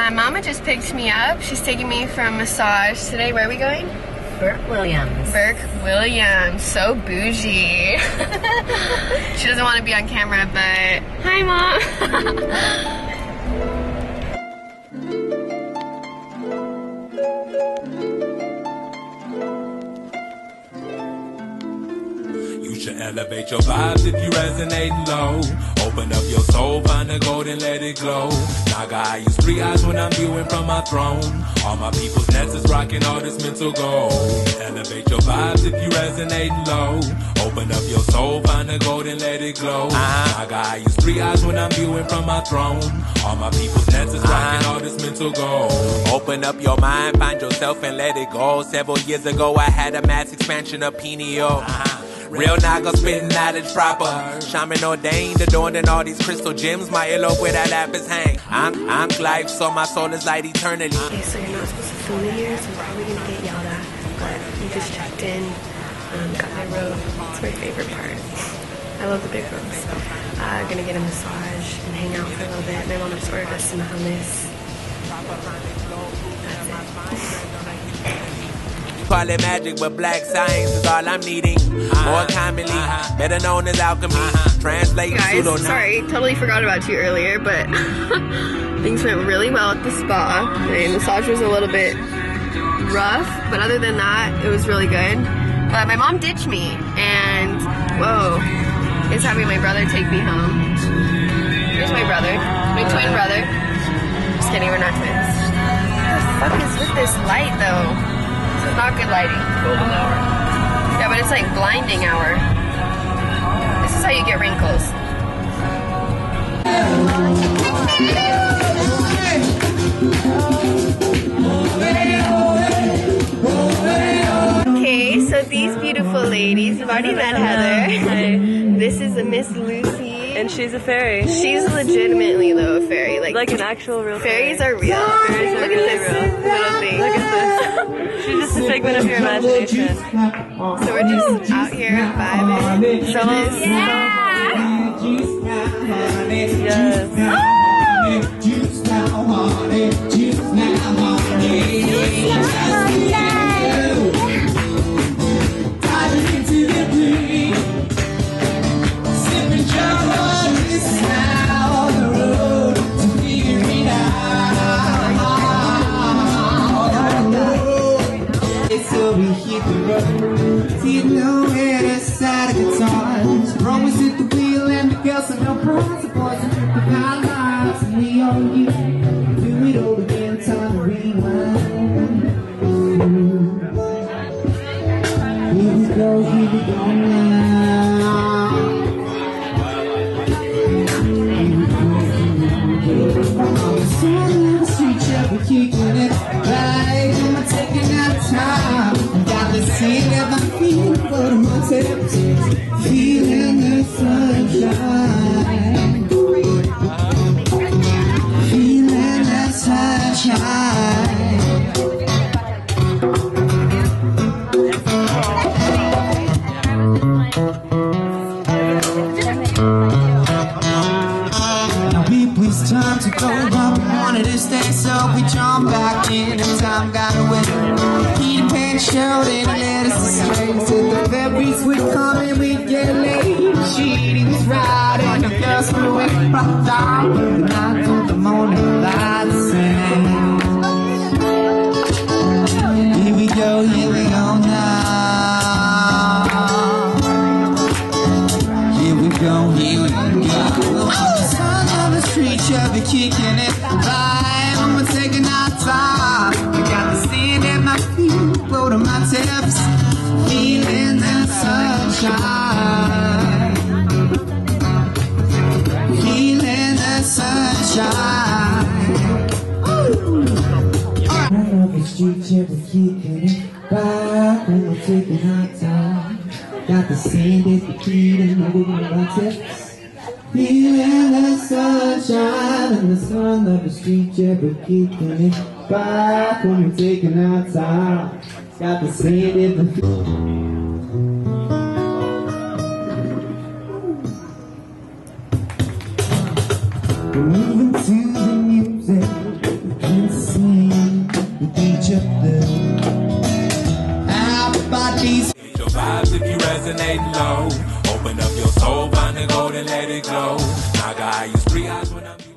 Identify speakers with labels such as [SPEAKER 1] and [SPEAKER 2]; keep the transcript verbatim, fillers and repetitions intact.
[SPEAKER 1] My mama just picked me up. She's taking me for a massage today. Where are we going?
[SPEAKER 2] Burke Williams.
[SPEAKER 1] Burke Williams. So bougie. She doesn't want to be on camera, but hi, Mom.
[SPEAKER 3] Elevate your vibes if you resonate low. Open up your soul, find the gold and let it glow. Naga, I use three eyes when I'm viewing from my throne. All my people's nets is rocking all this mental gold. Elevate your vibes if you resonate low. Open up your soul, find the gold and let it glow. Uh-huh. Naga, I use three eyes when I'm viewing from my throne. All my people's nets is rocking uh-huh. all this mental gold. Open up your mind, find yourself and let it go. Several years ago I had a mass expansion of pineal. Uh-huh. Real Naga spitting knowledge proper. Shaman ordained, adorned in all these crystal gems. My earlobe where that lapis hang. I'm, I'm life, so my soul is light eternally.
[SPEAKER 1] Okay, so you're not supposed to film in here, so I'm probably gonna get yelled at. But we just checked in, um, got my robe. It's my favorite part. I love the big robes. Uh, gonna get a massage and hang out for a little bit. My mom just ordered us some hummus. That's it.
[SPEAKER 3] Call it magic, but black science is all I'm needing. Uh-huh. More commonly, uh-huh. better known as alchemy. Uh-huh. Translate
[SPEAKER 1] guys,
[SPEAKER 3] pseudo.
[SPEAKER 1] Sorry, totally forgot about you earlier, but things went really well at the spa. The massage was a little bit rough, but other than that, it was really good. But my mom ditched me, and whoa, is having my brother take me home. Here's my brother, my twin brother. Just kidding, we're not twins. What the fuck is with this light, though? This is not good lighting. Golden hour. Yeah, but it's like blinding hour. This is how you get wrinkles. Okay, so these beautiful ladies, you've already met Heather.
[SPEAKER 2] Hi.
[SPEAKER 1] This is a Miss Lucy.
[SPEAKER 2] And she's a fairy.
[SPEAKER 1] She's legitimately though a fairy. Like,
[SPEAKER 2] like an actual real
[SPEAKER 1] fairies
[SPEAKER 2] fairy.
[SPEAKER 1] are real.
[SPEAKER 2] Fairies are
[SPEAKER 1] Look
[SPEAKER 2] really
[SPEAKER 1] at this
[SPEAKER 2] real.
[SPEAKER 1] little thing.
[SPEAKER 2] Look at this. She's just a figment of your imagination.
[SPEAKER 1] So we're just out here vibing. So this.
[SPEAKER 2] Yeah. Yes.
[SPEAKER 4] See nowhere to side of guitars. Romans at the wheel and the girls and no pros. The boys and the high lives and we all you. Do it all again, time to rewind. Here we go, here we go now. Here we go, on the side of the street, yeah, we're kicking it right. And we're taking our time. Sing at my feet, go to my tips, feeling the sunshine, feeling the sunshine. Now it's time to go, but we wanted to stay, so we jump back in and time got away. Showed it, let us swing to the fairies would come and we'd get late. Cheating was right and the girls were away from down. The night of the morning light sing. Here we go, here we go now. Here we go, here we go. On the sun of the street, you'll be kicking it right. I'm taking our time. We got the sand at my feet. Go to my tips, feeling the sunshine, feeling the sunshine. Right off the street, yeah, we're kicking it back when we're taking our time. Got the sand at the feet and the wiggle of my tips, feeling the sunshine and the sun of the street, yeah, we're kicking it back when we're taking our time. Got the sand in the we're moving to the music, can sing with each other. Our bodies.
[SPEAKER 3] Get your vibes if you resonate low. Open up your soul, find the gold and let it glow. Naga, I use three eyes when I'm